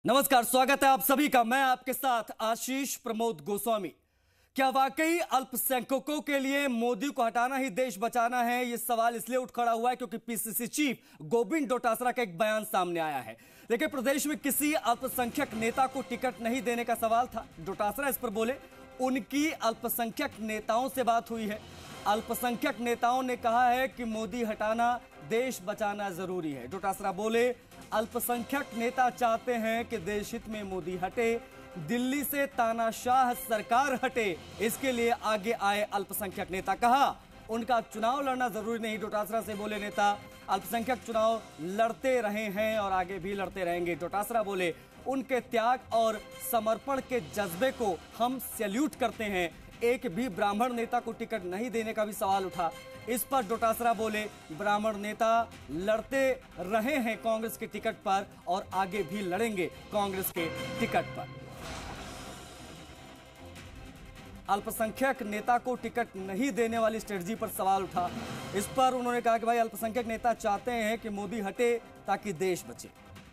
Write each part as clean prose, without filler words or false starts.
नमस्कार, स्वागत है आप सभी का। मैं आपके साथ आशीष प्रमोद गोस्वामी। क्या वाकई अल्पसंख्यकों के लिए मोदी को हटाना ही देश बचाना है? यह सवाल इसलिए उठ खड़ा हुआ है क्योंकि पीसीसी चीफ गोविंद डोटासरा का एक बयान सामने आया है। देखिए, प्रदेश में किसी अल्पसंख्यक नेता को टिकट नहीं देने का सवाल था। डोटासरा इस पर बोले, उनकी अल्पसंख्यक नेताओं से बात हुई है। अल्पसंख्यक नेताओं ने कहा है कि मोदी हटाना देश बचाना जरूरी है। डोटासरा बोले, अल्पसंख्यक नेता चाहते हैं कि देश हित में मोदी हटे, दिल्ली से तानाशाह सरकार हटे, इसके लिए आगे आए अल्पसंख्यक नेता। कहा उनका चुनाव लड़ना जरूरी नहीं। डोटासरा से बोले नेता, अल्पसंख्यक चुनाव लड़ते रहे हैं और आगे भी लड़ते रहेंगे। डोटासरा बोले, उनके त्याग और समर्पण के जज्बे को हम सैल्यूट करते हैं। एक भी ब्राह्मण नेता को टिकट नहीं देने का भी सवाल उठा। इस पर डोटासरा बोले, ब्राह्मण नेता लड़ते रहे हैं कांग्रेस के टिकट पर और आगे भी लड़ेंगे कांग्रेस के टिकट पर। अल्पसंख्यक नेता को टिकट नहीं देने वाली स्ट्रेटजी पर सवाल उठा। इस पर उन्होंने कहा कि भाई, अल्पसंख्यक नेता चाहते हैं कि मोदी हटे ताकि देश बचे।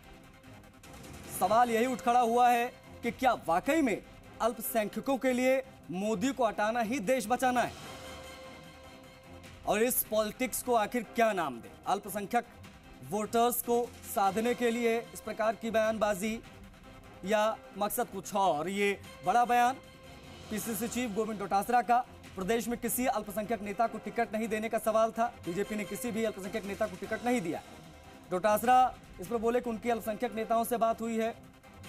सवाल यही उठ खड़ा हुआ है कि क्या वाकई में अल्पसंख्यकों के लिए मोदी को हटाना ही देश बचाना है? और इस पॉलिटिक्स को आखिर क्या नाम दें? अल्पसंख्यक वोटर्स को साधने के लिए इस प्रकार की बयानबाजी या मकसद कुछ और? ये बड़ा बयान पीसीसी चीफ गोविंद डोटासरा का। प्रदेश में किसी अल्पसंख्यक नेता को टिकट नहीं देने का सवाल था। बीजेपी ने किसी भी अल्पसंख्यक नेता को टिकट नहीं दिया। डोटासरा इस पर बोले कि उनकी अल्पसंख्यक नेताओं से बात हुई है।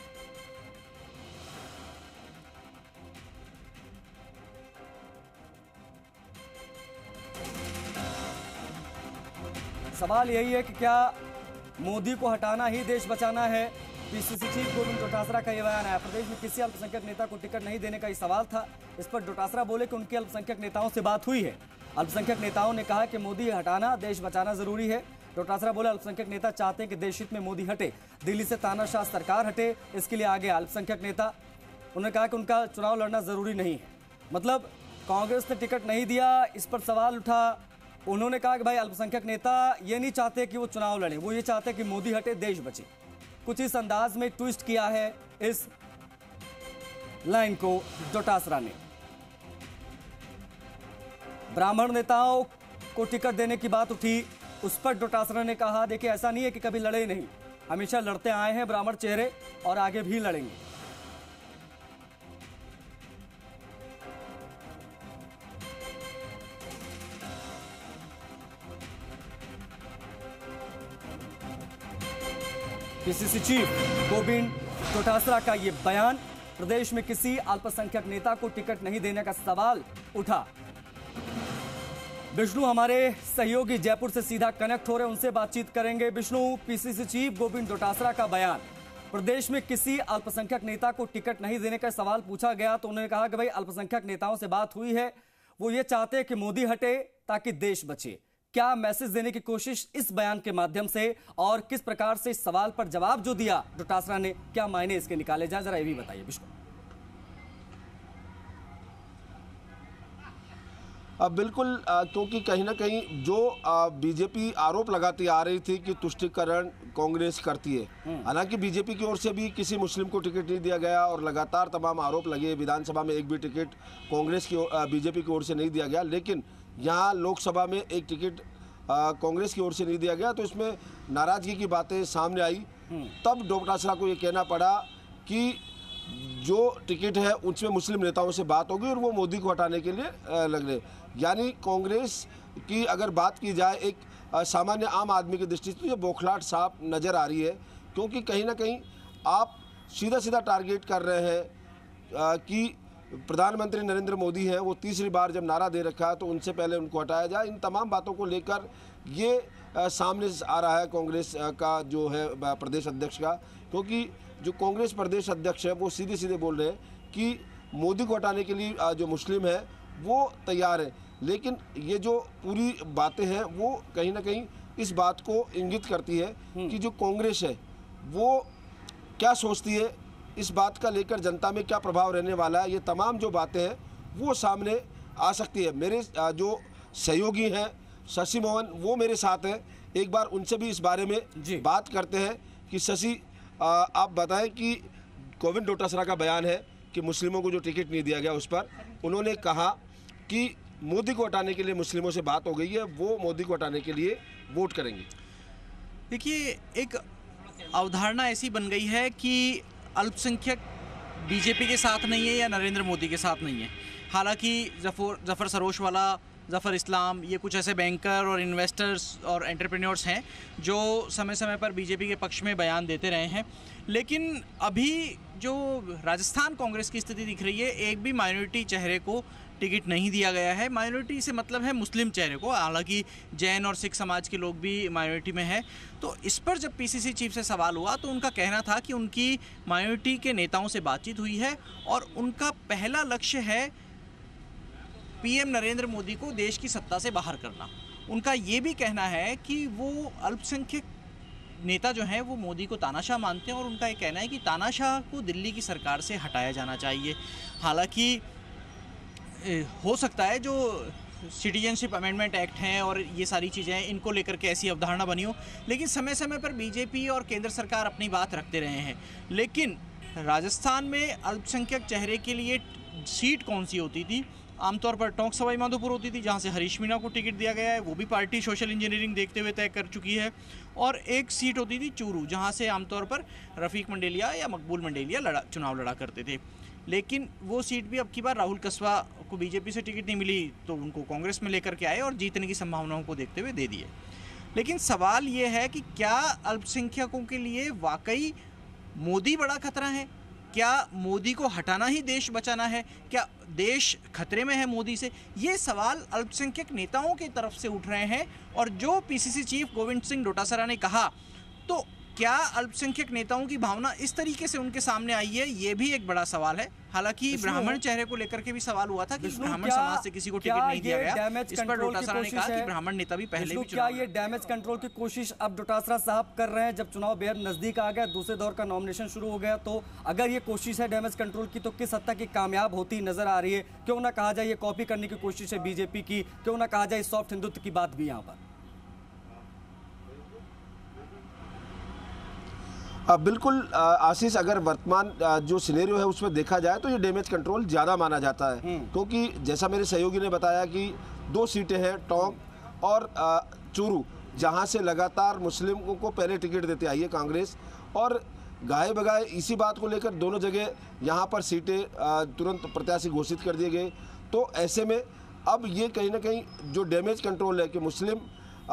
सवाल यही है कि क्या मोदी को हटाना ही देश बचाना है? पीसीसी चीफ गोविंद डोटासरा का यह बयान है। प्रदेश में किसी अल्पसंख्यक नेता को टिकट नहीं देने का ही सवाल था। इस पर डोटासरा बोले कि उनकी अल्पसंख्यक नेताओं से बात हुई है। अल्पसंख्यक नेताओं ने कहा कि मोदी हटाना देश बचाना जरूरी है। डोटासरा बोले, अल्पसंख्यक नेता चाहते हैं कि देश हित में मोदी हटे, दिल्ली से तानाशाह सरकार हटे, इसके लिए आगे अल्पसंख्यक नेता। उन्होंने कहा कि उनका चुनाव लड़ना जरूरी नहीं है। मतलब कांग्रेस ने टिकट नहीं दिया, इस पर सवाल उठा। उन्होंने कहा कि भाई, अल्पसंख्यक नेता ये नहीं चाहते कि वो चुनाव लड़े, वो ये चाहते कि मोदी हटे, देश बचे। कुछ इस अंदाज में ट्विस्ट किया है इस लाइन को डोटासरा ने। ब्राह्मण नेताओं को टिकट देने की बात उठी, उस पर डोटासरा ने कहा, देखिए ऐसा नहीं है कि कभी लड़े नहीं, हमेशा लड़ते आए हैं ब्राह्मण चेहरे और आगे भी लड़ेंगे। पीसीसी चीफ गोविंद डोटासरा का यह बयान। प्रदेश में किसी अल्पसंख्यक नेता को टिकट नहीं देने का सवाल उठा। विष्णु हमारे सहयोगी जयपुर से सीधा कनेक्ट हो रहे हैं, उनसे बातचीत करेंगे। विष्णु, पीसीसी चीफ गोविंद डोटासरा का बयान, प्रदेश में किसी अल्पसंख्यक नेता को टिकट नहीं देने का सवाल पूछा गया तो उन्होंने कहा कि भाई, अल्पसंख्यक नेताओं से बात हुई है, वो ये चाहते हैं कि मोदी हटे ताकि देश बचे। क्या मैसेज देने की कोशिश इस बयान के माध्यम से, और किस प्रकार से इस सवाल पर जवाब जो दिया डोटासरा ने, क्या मायने इसके निकाले जाए, जरा ये भी बताइए विष्णु। बिल्कुल, क्योंकि कहीं ना कहीं जो बीजेपी आरोप लगाती आ रही थी कि तुष्टीकरण कांग्रेस करती है, हालांकि बीजेपी की ओर से भी किसी मुस्लिम को टिकट नहीं दिया गया और लगातार तमाम आरोप लगे। विधानसभा में एक भी टिकट कांग्रेस की बीजेपी की ओर से नहीं दिया गया, लेकिन यहाँ लोकसभा में एक टिकट कांग्रेस की ओर से नहीं दिया गया, तो इसमें नाराजगी की बातें सामने आई। तब डोटासरा को ये कहना पड़ा कि जो टिकट है उसमें मुस्लिम नेताओं से बात होगी और वो मोदी को हटाने के लिए लग रहे। यानी कांग्रेस की अगर बात की जाए एक सामान्य आम आदमी की दृष्टि से, तो ये बौखलाहट साफ नज़र आ रही है, क्योंकि कहीं ना कहीं आप सीधा सीधा टारगेट कर रहे हैं कि प्रधानमंत्री नरेंद्र मोदी हैं, वो तीसरी बार जब नारा दे रखा है तो उनसे पहले उनको हटाया जाए। इन तमाम बातों को लेकर ये सामने आ रहा है कांग्रेस का जो है प्रदेश अध्यक्ष का, क्योंकि जो कांग्रेस प्रदेश अध्यक्ष है वो सीधे सीधे बोल रहे हैं कि मोदी को हटाने के लिए जो मुस्लिम है वो तैयार है। लेकिन ये जो पूरी बातें हैं वो कहीं ना कहीं इस बात को इंगित करती है कि जो कांग्रेस है वो क्या सोचती है, इस बात का लेकर जनता में क्या प्रभाव रहने वाला है, ये तमाम जो बातें हैं वो सामने आ सकती है। मेरे जो सहयोगी हैं शशि मोहन, वो मेरे साथ हैं, एक बार उनसे भी इस बारे में बात करते हैं कि शशि आप बताएं कि गोविंद डोटासरा का बयान है कि मुस्लिमों को जो टिकट नहीं दिया गया उस पर उन्होंने कहा कि मोदी को हटाने के लिए मुस्लिमों से बात हो गई है, वो मोदी को हटाने के लिए वोट करेंगे। देखिए, एक अवधारणा ऐसी बन गई है कि अल्पसंख्यक बीजेपी के साथ नहीं है या नरेंद्र मोदी के साथ नहीं है। हालांकि जफ़र सरोशवाला, जफ़र इस्लाम, ये कुछ ऐसे बैंकर और इन्वेस्टर्स और एंटरप्रेन्योर्स हैं जो समय समय पर बीजेपी के पक्ष में बयान देते रहे हैं, लेकिन अभी जो राजस्थान कांग्रेस की स्थिति दिख रही है, एक भी माइनॉरिटी चेहरे को टिकट नहीं दिया गया है। माइनॉरिटी से मतलब है मुस्लिम चेहरे को, हालांकि जैन और सिख समाज के लोग भी माइनॉरिटी में है। तो इस पर जब पीसीसी चीफ से सवाल हुआ तो उनका कहना था कि उनकी माइनॉरिटी के नेताओं से बातचीत हुई है और उनका पहला लक्ष्य है पीएम नरेंद्र मोदी को देश की सत्ता से बाहर करना। उनका ये भी कहना है कि वो अल्पसंख्यक नेता जो हैं वो मोदी को तानाशाह मानते हैं और उनका ये कहना है कि तानाशाह को दिल्ली की सरकार से हटाया जाना चाहिए। हालांकि हो सकता है जो सिटीजनशिप अमेंडमेंट एक्ट हैं और ये सारी चीज़ें हैं, इनको लेकर के ऐसी अवधारणा बनी हो, लेकिन समय समय पर बीजेपी और केंद्र सरकार अपनी बात रखते रहे हैं। लेकिन राजस्थान में अल्पसंख्यक चेहरे के लिए सीट कौन सी होती थी? आमतौर पर टोंक सवाई माधोपुर होती थी, जहां से हरीश मीणा को टिकट दिया गया है, वो भी पार्टी सोशल इंजीनियरिंग देखते हुए तय कर चुकी है। और एक सीट होती थी चूरू, जहां से आमतौर पर रफ़ीक मंडेलिया या मकबूल मंडेलिया चुनाव लड़ा करते थे। लेकिन वो सीट भी अब की बार राहुल कस्वा को बीजेपी से टिकट नहीं मिली तो उनको कांग्रेस में लेकर के आए और जीतने की संभावनाओं को देखते हुए दे दिए। लेकिन सवाल ये है कि क्या अल्पसंख्यकों के लिए वाकई मोदी बड़ा खतरा है? क्या मोदी को हटाना ही देश बचाना है? क्या देश खतरे में है मोदी से? ये सवाल अल्पसंख्यक नेताओं की तरफ से उठ रहे हैं। और जो पीसीसी चीफ गोविंद सिंह डोटासरा ने कहा, तो क्या अल्पसंख्यक नेताओं की भावना इस तरीके से उनके सामने आई है, ये भी एक बड़ा सवाल है। हालांकि ब्राह्मण चेहरे को लेकर के भी सवाल हुआ था कि ब्राह्मण समाज से किसी को टिकट नहीं दिया गया। इस पर डोटासरा ने कहा कि ब्राह्मण नेता भी पहले भी क्या ये डैमेज कंट्रोल की कोशिश अब डोटासरा साहब कर रहे हैं? जब चुनाव बेहद नजदीक आ गया, दूसरे दौर का नॉमिनेशन शुरू हो गया, तो अगर ये कोशिश है डैमेज कंट्रोल की तो किस हद तक कामयाब होती नजर आ रही है? क्यों ना कहा जाए ये कॉपी करने की कोशिश है बीजेपी की, क्यों ना कहा जाए सॉफ्ट हिंदुत्व की बात भी यहाँ पर? बिल्कुल आशीष, अगर वर्तमान जो सिनेरियो है उसमें देखा जाए तो ये डैमेज कंट्रोल ज़्यादा माना जाता है, क्योंकि जैसा मेरे सहयोगी ने बताया कि 2 सीटें हैं टोंक और चूरू, जहां से लगातार मुस्लिमों को पहले टिकट देते आई है कांग्रेस, और गाए बगाए इसी बात को लेकर दोनों जगह यहां पर सीटें तुरंत प्रत्याशी घोषित कर दिए गए। तो ऐसे में अब ये कहीं ना कहीं जो डैमेज कंट्रोल है कि मुस्लिम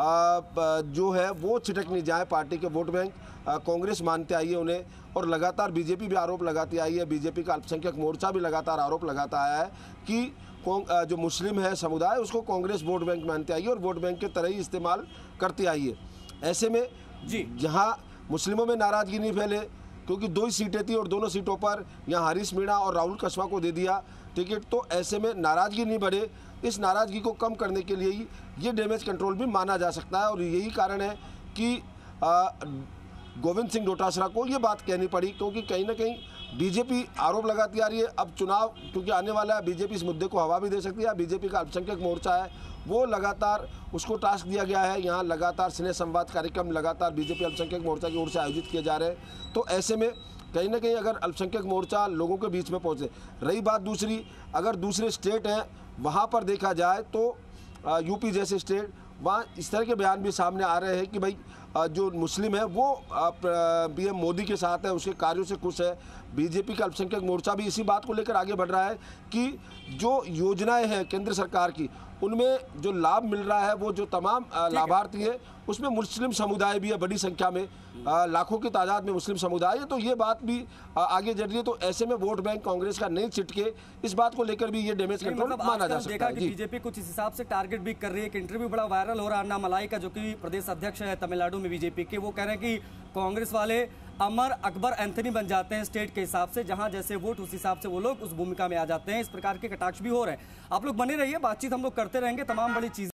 जो है वो छिटक नहीं जाए पार्टी के वोट बैंक, कांग्रेस मानते आई है उन्हें, और लगातार बीजेपी भी आरोप लगाती आई है, बीजेपी का अल्पसंख्यक मोर्चा भी लगातार आरोप लगाता आया है कि जो मुस्लिम है समुदाय उसको कांग्रेस वोट बैंक मानते आई है और वोट बैंक के तरह ही इस्तेमाल करती आई है। ऐसे में जहां मुस्लिमों में नाराजगी नहीं फैले, क्योंकि 2 ही सीटें थी और दोनों सीटों पर यहाँ हरीश मीणा और राहुल कस्वा को दे दिया टिकट, तो ऐसे में नाराजगी नहीं बढ़े। इस नाराजगी को कम करने के लिए ही ये डैमेज कंट्रोल भी माना जा सकता है, और यही कारण है कि गोविंद सिंह डोटासरा को ये बात कहनी पड़ी, क्योंकि कहीं ना कहीं बीजेपी आरोप लगाती आ रही है। अब चुनाव क्योंकि आने वाला है, बीजेपी इस मुद्दे को हवा भी दे सकती है। बीजेपी का अल्पसंख्यक मोर्चा है, वो लगातार उसको टास्क दिया गया है, यहाँ लगातार स्नेह संवाद कार्यक्रम लगातार बीजेपी अल्पसंख्यक मोर्चा की ओर से आयोजित किए जा रहे हैं। तो ऐसे में कहीं ना कहीं अगर अल्पसंख्यक मोर्चा लोगों के बीच में पहुँचे, रही बात दूसरी, अगर दूसरे स्टेट हैं वहाँ पर देखा जाए तो यूपी जैसे स्टेट, वहाँ इस तरह के बयान भी सामने आ रहे हैं कि भाई जो मुस्लिम है वो पीएम मोदी के साथ है, उसके कार्यों से खुश है। बीजेपी का अल्पसंख्यक मोर्चा भी इसी बात को लेकर आगे बढ़ रहा है कि जो योजनाएं हैं केंद्र सरकार की, उनमें जो लाभ मिल रहा है वो जो तमाम लाभार्थी हैं उसमें मुस्लिम समुदाय भी है, बड़ी संख्या में लाखों की तादाद में मुस्लिम समुदाय है। तो ये बात भी आगे बढ़ रही है। तो ऐसे में वोट बैंक कांग्रेस का नहीं छिटके, इस बात को लेकर भी ये डैमेज कंट्रोल माना जा सकता है। बीजेपी कुछ इस हिसाब से टारगेट भी कर रही है। एक इंटरव्यू बड़ा वायरल हो रहा है अन्नामलाई का, जो कि प्रदेश अध्यक्ष है तमिलनाडु में बीजेपी के, वो कह रहे हैं कि कांग्रेस वाले अमर अकबर एंथनी बन जाते हैं स्टेट के हिसाब से, जहां जैसे वोट उस हिसाब से वो लोग उस भूमिका में आ जाते हैं। इस प्रकार के कटाक्ष भी हो रहे हैं। आप लोग बने रहिए, बातचीत हम लोग करते रहेंगे, तमाम बड़ी चीजें